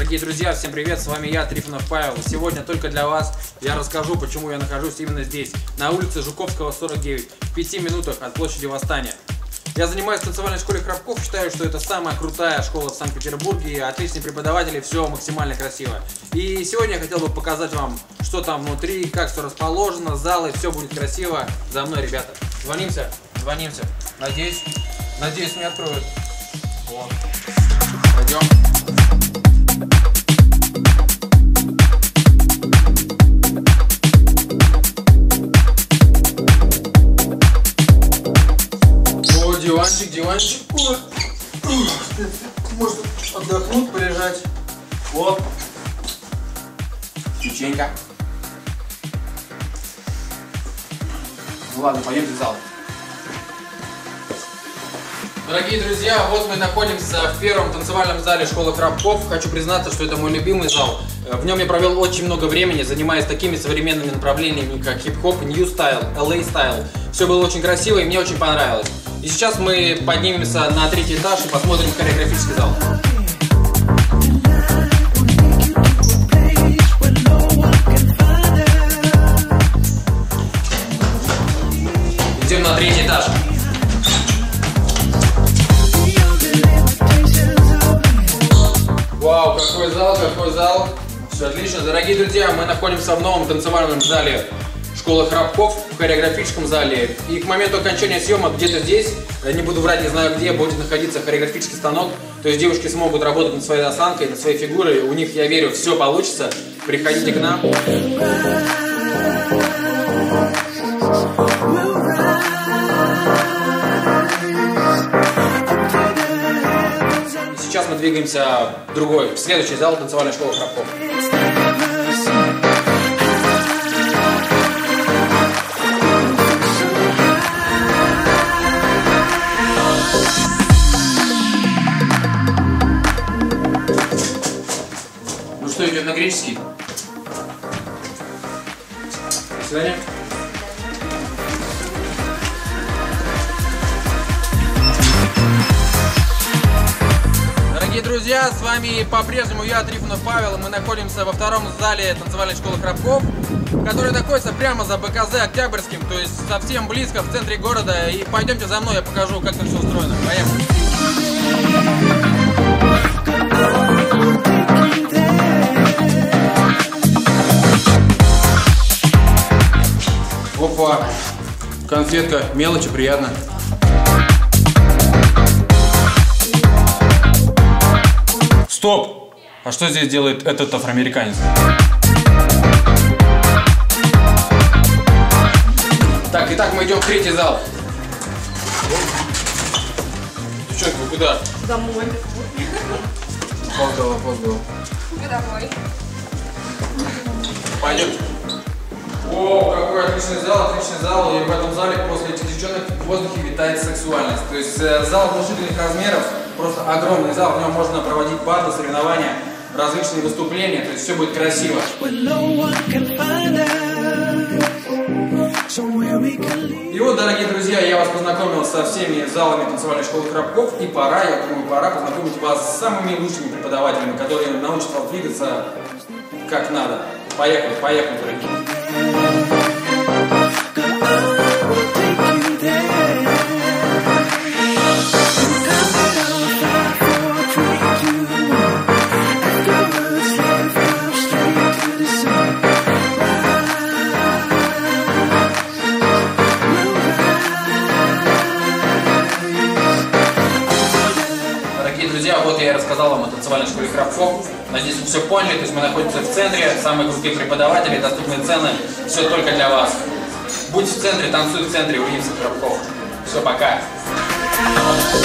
Дорогие друзья, всем привет, с вами я, Трифонов Павел. Сегодня только для вас я расскажу, почему я нахожусь именно здесь, на улице Жуковского, 49, в 5 минутах от площади Восстания. Я занимаюсь в танцевальной школе Храбков, считаю, что это самая крутая школа в Санкт-Петербурге, отличные преподаватели, все максимально красиво. И сегодня я хотел бы показать вам, что там внутри, как все расположено, залы, все будет красиво. За мной, ребята. Звонимся. Надеюсь, не откроют. Вот. Пойдем. Диванчик. Ой. Можно отдохнуть, полежать. Вот. Печенька. Ну ладно, пойдемте в зал. Дорогие друзья, вот мы находимся в первом танцевальном зале школы Храбков. Хочу признаться, что это мой любимый зал. В нем я провел очень много времени, занимаясь такими современными направлениями, как хип-хоп, нью-стайл, LA стайл. Все было очень красиво и мне очень понравилось. И сейчас мы поднимемся на 3-й этаж и посмотрим хореографический зал. Идем на 3-й этаж. Вау, какой зал. Все отлично. Дорогие друзья, мы находимся в новом танцевальном зале школы Храбков, в хореографическом зале. И к моменту окончания съемок где-то здесь, не буду врать, не знаю где, будет находиться хореографический станок. То есть девушки смогут работать над своей осанкой, над своей фигурой. У них, я верю, все получится. Приходите к нам. Сейчас мы двигаемся в следующий зал танцевальной школы Храбков. Ну что, идем на греческий? До свидания. Дорогие друзья, с вами по-прежнему я, Трифонов Павел, и мы находимся во втором зале танцевальной школы Храбков, который находится прямо за БКЗ Октябрьским, то есть совсем близко, в центре города. И пойдемте за мной, я покажу, как там все устроено. Поехали! Опа! Конфетка, мелочи, приятно. Стоп! А что здесь делает этот афроамериканец? Так, итак, мы идем в 3-й зал. Девчонки, вы куда? Домой. Полгода. Домой. Пойдемте. О, какой отличный зал, и в этом зале после этих девчонок в воздухе витает сексуальность. То есть зал внушительных размеров, просто огромный зал, в нем можно проводить барды, соревнования, различные выступления, то есть все будет красиво. И вот, дорогие друзья, я вас познакомил со всеми залами танцевальной школы Храбков, и пора познакомить вас с самыми лучшими преподавателями, которые научат вас двигаться как надо. Поехали, дорогие. Друзья, вот я и рассказал вам о танцевальной школе Храбков. Надеюсь, вы все поняли. То есть мы находимся в центре, самые крутые преподаватели, доступные цены. Все только для вас. Будь в центре, танцуй в центре, увидимся в Храбков. Все, пока.